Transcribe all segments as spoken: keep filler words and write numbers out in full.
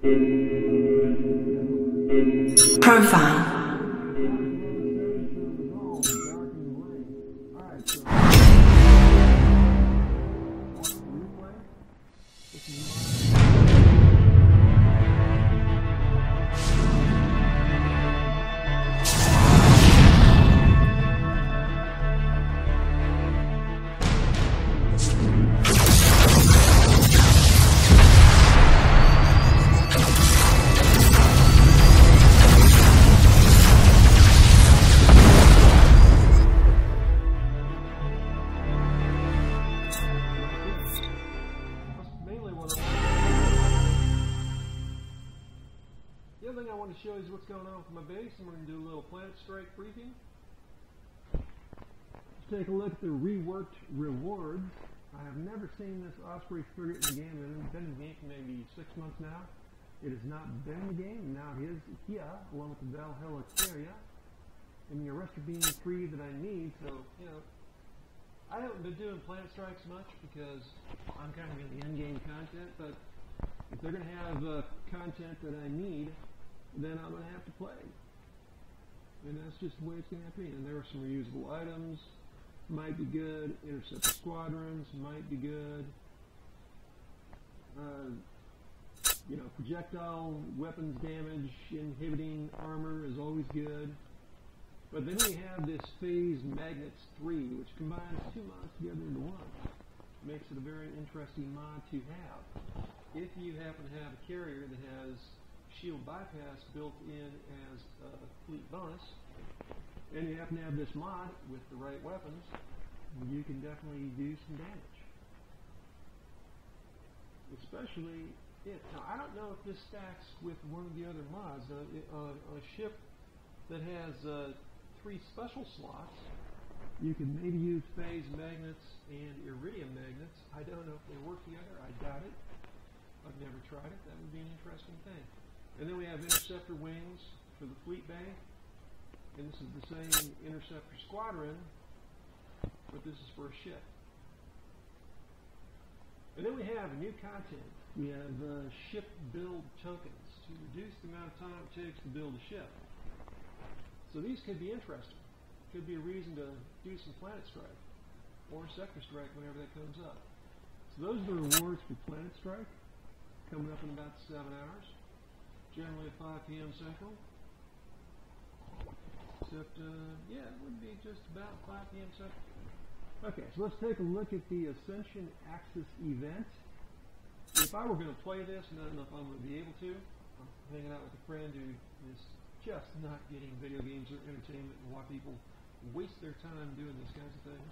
Profile. The other thing I want to show you is what's going on with my base, and we're going to do a little Planet Strike briefing. Let's take a look at the reworked rewards. I have never seen this Osprey frigate in the game, and it's been in the game for maybe six months now. It has not been in the game, and now it is here, along with the Valhalla Carrier, and the Arrestor Beam three that I need. So, you know, I haven't been doing Planet Strikes much because I'm kind of in the end-game content, but if they're going to have uh, content that I need, then I'm going to have to play. And that's just the way it's going to have to be. And there are some reusable items, might be good. Interceptor squadrons might be good. Uh, you know, projectile weapons damage inhibiting armor is always good. But then we have this Phase Magnets three, which combines two mods together into one. Makes it a very interesting mod to have. If you happen to have a carrier that has shield bypass built in as a fleet bonus, and you happen to have this mod with the right weapons, you can definitely do some damage. Especially it. Now, I don't know if this stacks with one of the other mods. Uh, it, uh, a ship that has uh, three special slots, you can maybe use phase magnets and iridium magnets. I don't know if they work together. I doubt it. I've never tried it. That would be an interesting thing. And then we have interceptor wings for the fleet bank. And this is the same interceptor squadron, but this is for a ship. And then we have new content. We have uh, ship build tokens to reduce the amount of time it takes to build a ship. So these could be interesting. Could be a reason to do some Planet Strike or Sector Strike whenever that comes up. So those are the rewards for Planet Strike, coming up in about seven hours, generally at five P M Central. Except, uh, yeah, it would be just about five P M Central. Okay, so let's take a look at the Ascension Axis event. If I were going to play this, and I don't know if I'm going to be able to, I'm hanging out with a friend who is just not getting video games or entertainment, and why people waste their time doing these kinds of things.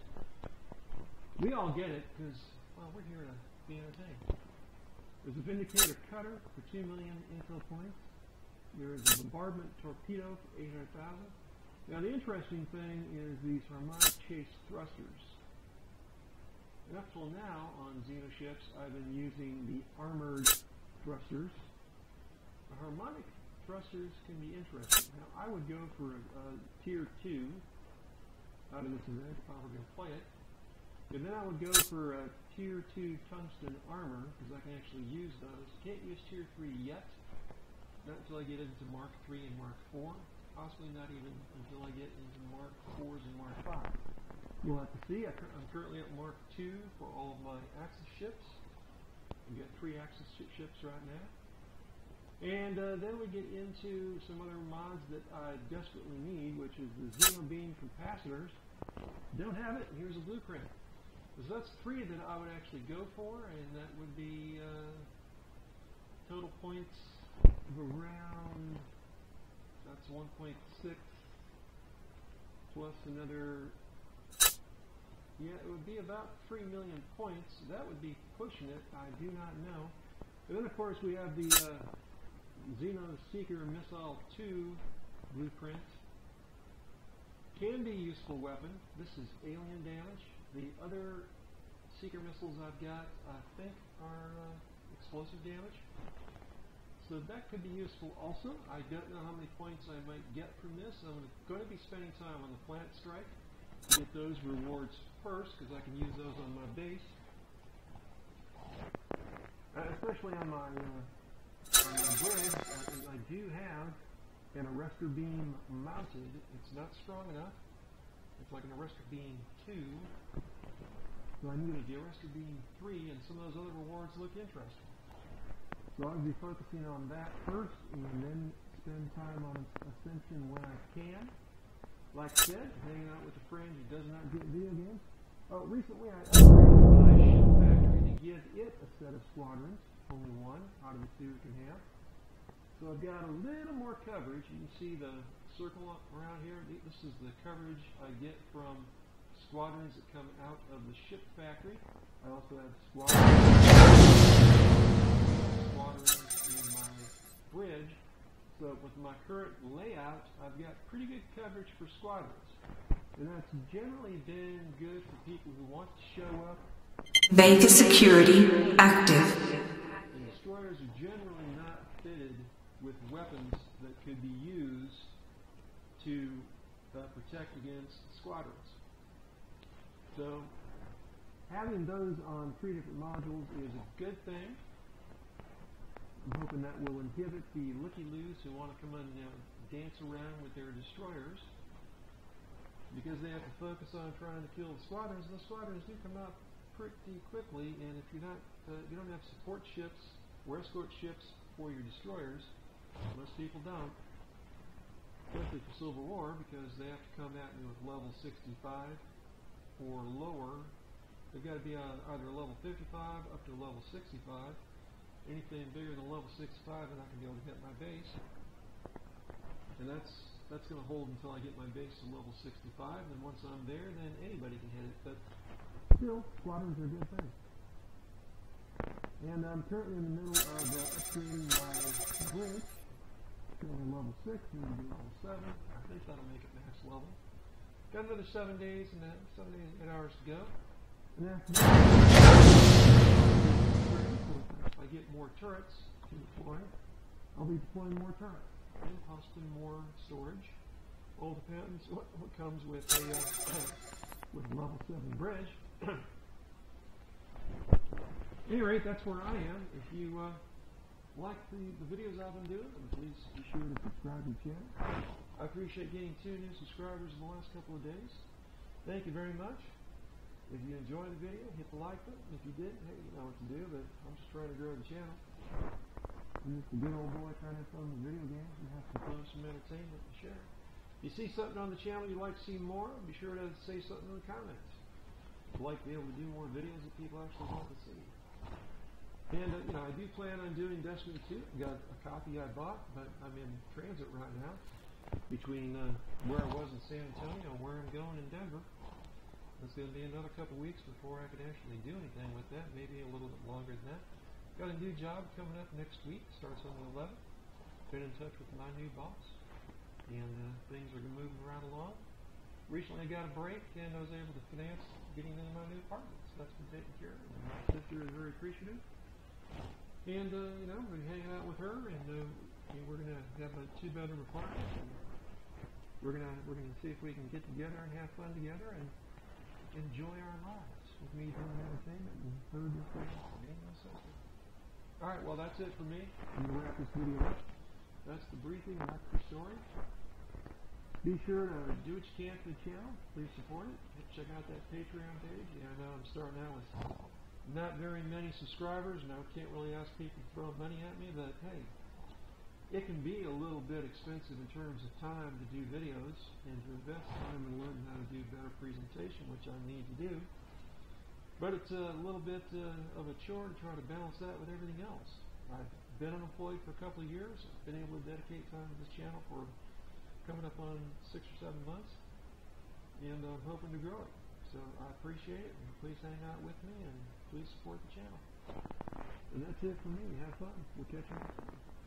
We all get it, because, well, we're here to be entertained. There's a Vindicator Cutter for two million intel points. There is a Bombardment Torpedo for eight hundred thousand. Now, the interesting thing is these Harmonic Chase Thrusters. And up till now, on Xeno ships, I've been using the Armored Thrusters. The Harmonic Thrusters can be interesting. Now, I would go for a, a Tier two out of this event if I were going to play it. And then I would go for a Tier two Tungsten Armor, because I can actually use those. Can't use Tier three yet. Not until I get into Mark three and Mark four. Possibly not even until I get into Mark fours and Mark five. We'll have to see. I, I'm currently at Mark two for all of my Axis ships. We've got three Axis sh ships right now. And uh, then we get into some other mods that I desperately need, which is the Xeno Beam Capacitors. Don't have it, and here's a blueprint. So that's three that I would actually go for, and that would be uh, total points of around, that's one point six, plus another, yeah, it would be about three million points. That would be pushing it, I do not know. And then, of course, we have the uh, Xeno Seeker Missile two blueprint. Can be a useful weapon. This is alien damage. The other Seeker missiles I've got, I think, are uh, explosive damage. So that could be useful also. I don't know how many points I might get from this. I'm going to be spending time on the Planet Strike to get those rewards first, because I can use those on my base. Uh, especially on my uh, on the bridge uh, is I do have an arrestor beam mounted. It's not strong enough. It's like an arrestor beam two. So I needed the arrestor beam three, and some of those other rewards look interesting. So I'll be focusing on that first, and then spend time on Ascension when I can. Like I said, hanging out with a friend who does not get video games. Uh, recently I upgraded my ship factory to give it a set of squadrons, only one out of the two it can have. So I've got a little more coverage. You can see the circle up around here. This is the coverage I get from squadrons that come out of the ship factory. I also have squadrons, squadrons in my bridge. So with my current layout, I've got pretty good coverage for squadrons. And that's generally been good for people who want to show up. Vega security active. And destroyers are generally not fitted with weapons that could be used to uh, protect against squadrons. So having those on three different modules is a good thing. I'm hoping that will inhibit the looky-loos who want to come and you know, dance around with their destroyers, because they have to focus on trying to kill the squadrons, and the squadrons do come out pretty quickly. And if you're not, uh, you don't have support ships or escort ships for your destroyers, most people don't, especially for Civil War, because they have to come at me with level sixty-five or lower. They've got to be on either level fifty-five up to level sixty-five. Anything bigger than level sixty-five, and I can be able to hit my base. And that's that's going to hold until I get my base to level sixty-five. And once I'm there, then anybody can hit it. But still, squadrons are a good thing. And I'm currently in the middle of uh, upgrading my bridge. Currently level six, need to be level seven. I think that'll make it max level. Got another seven days and uh, seven days, eight hours to go. And after that, if I get more turrets to deploy, I'll be deploying more turrets and possibly more storage. All depends what, what comes with a uh, with a level seven bridge. At any rate, that's where I am. If you uh, like the, the videos I've been doing, then please be sure to subscribe to the channel. I appreciate getting two new subscribers in the last couple of days. Thank you very much. If you enjoyed the video, hit the like button. If you didn't, hey, you know what to do, but I'm just trying to grow the channel. I'm just a good old boy trying to have fun with video games and have some fun, some entertainment to share. If you see something on the channel you'd like to see more, be sure to say something in the comments. I'd like to be able to do more videos that people actually want to see. And, uh, you know, I do plan on doing Destiny two. I got a copy I bought, but I'm in transit right now between uh, where I was in San Antonio and where I'm going in Denver. It's going to be another couple weeks before I can actually do anything with that, maybe a little bit longer than that. Got a new job coming up next week, starts on the eleventh. Been in touch with my new boss, and uh, things are moving right along. Recently I got a break, and I was able to finance getting into my new apartment, so that's been taken care of. And my sister is very appreciative. And, uh, you know, we're hanging out with her, and uh, you know, we're going to have a two-bedroom apartment. And we're going to we're gonna see if we can get together and have fun together and enjoy our lives with me doing entertainment and her just being my sister. Alright, well that's it for me. I'm going to wrap this video up. That's the briefing, that's the story. Be sure to do what you can for the channel. Please support it. Check out that Patreon page. Yeah, I know I'm starting out with not very many subscribers, and I can't really ask people to throw money at me, but hey, it can be a little bit expensive in terms of time to do videos and to invest time in learning how to do better presentation, which I need to do. But it's a little bit uh, of a chore to try to balance that with everything else. I've been unemployed for a couple of years. I've been able to dedicate time to this channel for coming up on six or seven months, and I'm hoping to grow it. So I appreciate it, and please hang out with me, and please support the channel. And that's it for me. Have fun. We'll catch you next time.